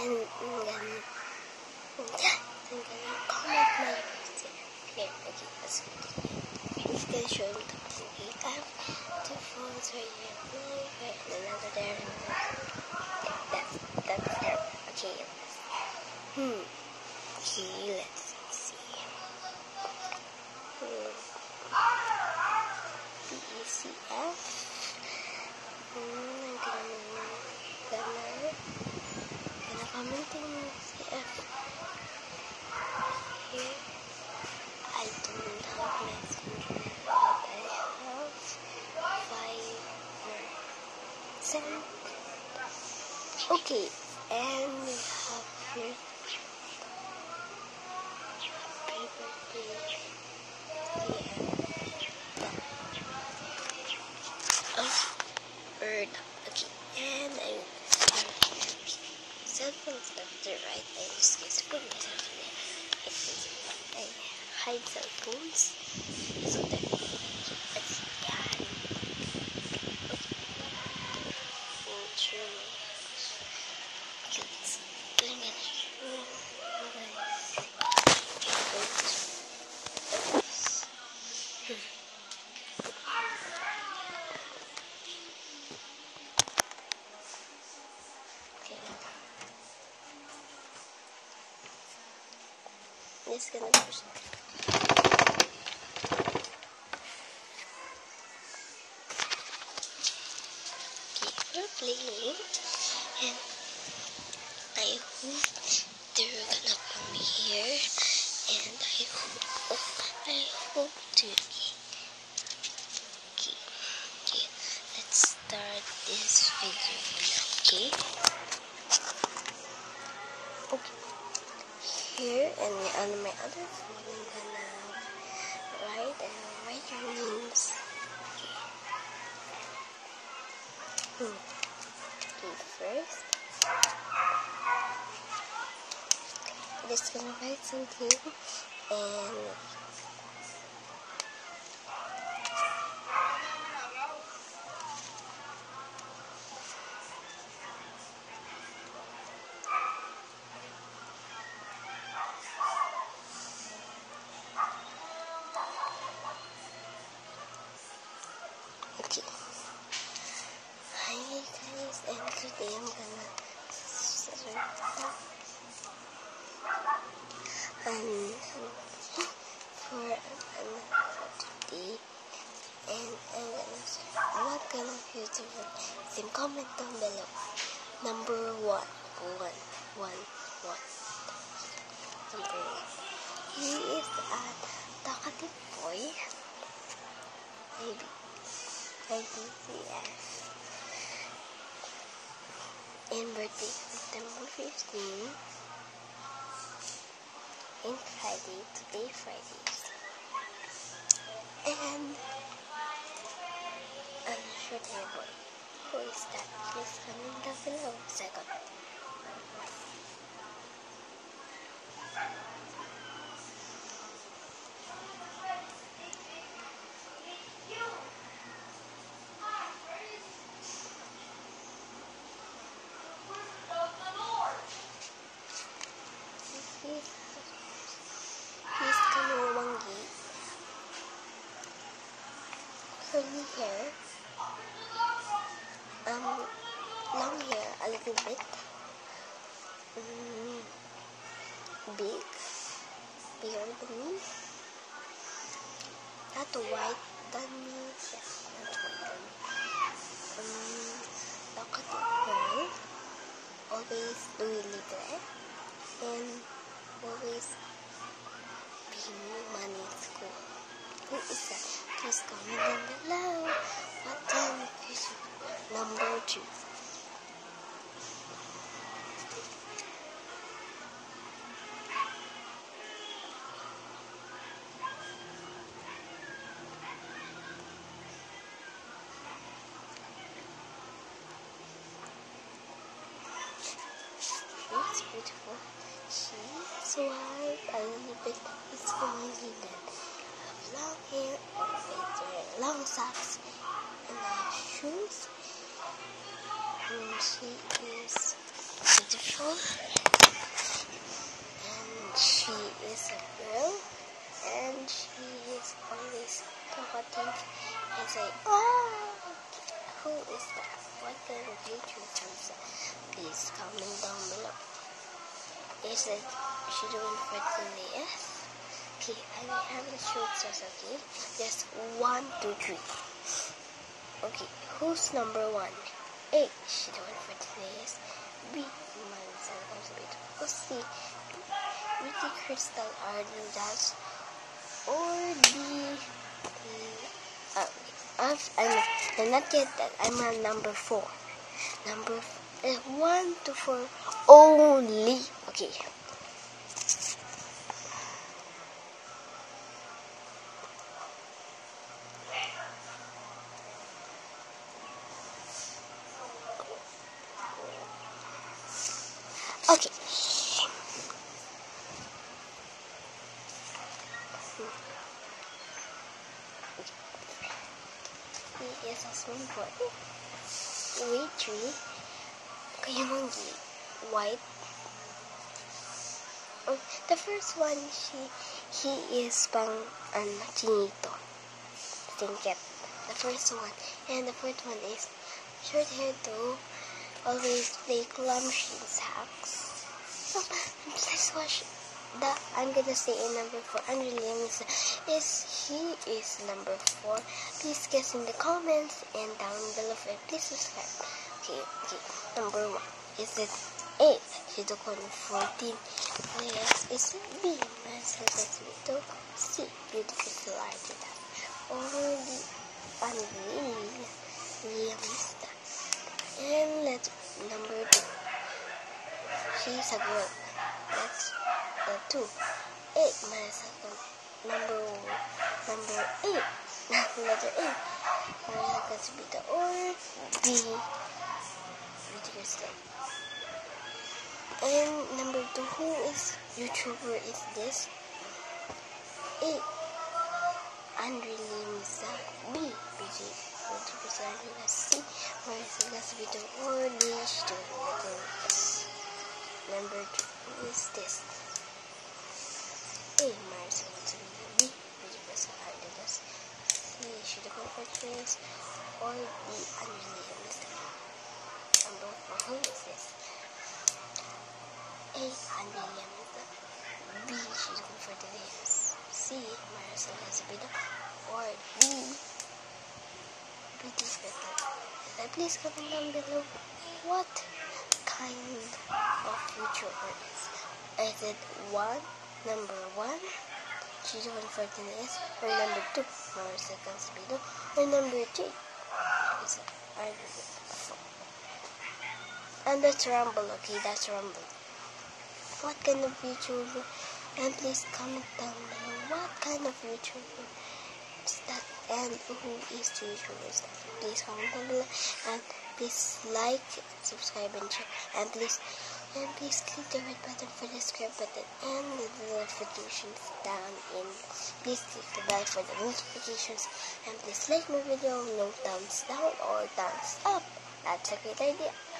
and I'm gonna comment my videos here. Okay, let's continue. It's gonna show me the movie. I have two phones right here, right, and another there. Yeah, that's there. Okay. Okay, let's see. BECF. I'm gonna comment in CF here. I don't have Messenger, but I have Viber. Send. Okay, and we have here happy birthday bird. Okay, and I have cell phones left to right. I just guess put myself in there. I hide cell phones. So there. Let's scan. True. Okay, let's bring it through. Just gonna push it. Okay, we're playing, and I hope they're gonna come here, and I hope to. Okay, let's start this video now. Okay. Here and on my other phone, I'm gonna write your names. Okay, first, I'm just gonna write something and okay. Hi guys, and today I'm gonna for today, and I'm not gonna use the word. Then comment down below. Number one. Number one. He is a talkative boy. Maybe. IBCS. And birthday September 15. And Friday. Today Friday. And I'm sure they're boy. Who is that? Please comment down below. Second. He's Kanuwangi. Curly hair. Long hair, a little bit. Bigger than me. Not white than me. Yes, not white than me. Talkative girl. Always doing libre. And always being money at school. Who is that? Please comment down below. What time is number 2? She's beautiful. She's white, a little bit. It's Kanuwangi then. Have long hair, always wear long socks, and have shoes. And she is beautiful, and she is a girl, and she is always talking and say, "Oh, who is that? What kind of YouTuber is that?" Please comment down below. Is it she doing for today? Okay, I will have the shoots, okay? Just 1, 2, 3. Okay, who's number 1? A. She doing for today is B. C. Beauty Crystal Ardudas or D. I'm not yet that. I'm on number 4. Number 1 to 4 only. Okay. Okay. Yes, a swimming pool. Wait, tree. Kayumangi. White. The first one, he is pang chinito. Tingket. The first one. And the fourth one is short hair too. Always play clumsy hacks. So, let's watch I'm gonna say in number 4. Angeline is number 4. Please guess in the comments and down below and please subscribe. Okay. Number 1. Is it A? Shidokon 14. Yes, is it B? Marcelo C. Beauty Crystal Ardudas or D. Angeline. And let's number 2. She's a girl. That's the 2. 8. Number 8. Letter A. Let's be the or D. Beauty Crystal. And number 2. Who is YouTuber is this? A. Andrea Misa. B. Beauty Crystal. C. Marcelo Vito or D. Number 2 is this. A. Marcelo Vito. B. Beauty Crystal Ardudas. C. Shidokon Fortress or D. Andrea Misa. Number 4. Who is this? A. Andrea Misa. B. Shidokon Fortress. C. Marcelo Vito or D. Beauty Crystal. Please comment down below what kind of YouTuber is it 1, number 1, Shidokon Fortress, or number 2, Marcelo Vito, or number 3, is it and that's Rumble. Okay, that's Rumble. What kind of YouTuber? And please comment down below what kind of YouTuber is that and who is the YouTuber is that. Please comment down below and please like, subscribe and share, and please click the red button for the subscribe button and the notifications down in. Please click the bell for the notifications and please like my video. No thumbs down or thumbs up. That's a great idea.